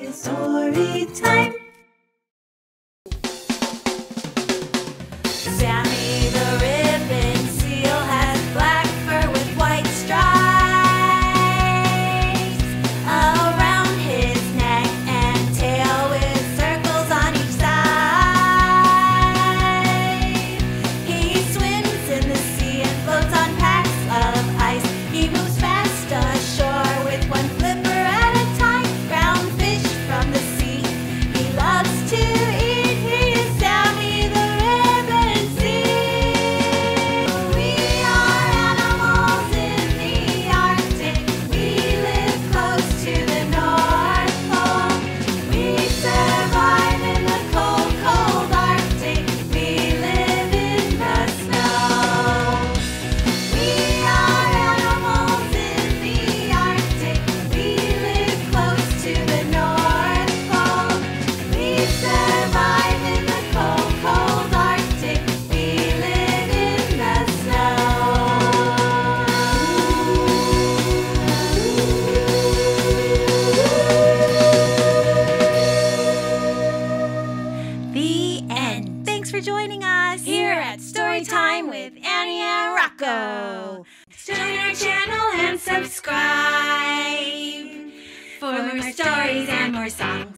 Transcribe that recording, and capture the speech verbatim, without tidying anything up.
Story time. Sammy the ribbon seal has black fur with white stripes around his neck and tail with circles on each side. He swims in the sea and floats on packs of ice. He moves fast ashore with one flipper at a time. Ground fish from the sea he loves to eat. He is Sammy the ribbon seal. We are animals in the Arctic. We live close to the North Pole. We survive in the cold, cold Arctic. We live in the snow. We are animals in the Arctic. We live close to the North Pole. We survive in the cold, cold Arctic. We live in the snow. The end. Thanks for joining us here at Storytime with Annie and Rocco. Join our channel and subscribe for more stories and more songs.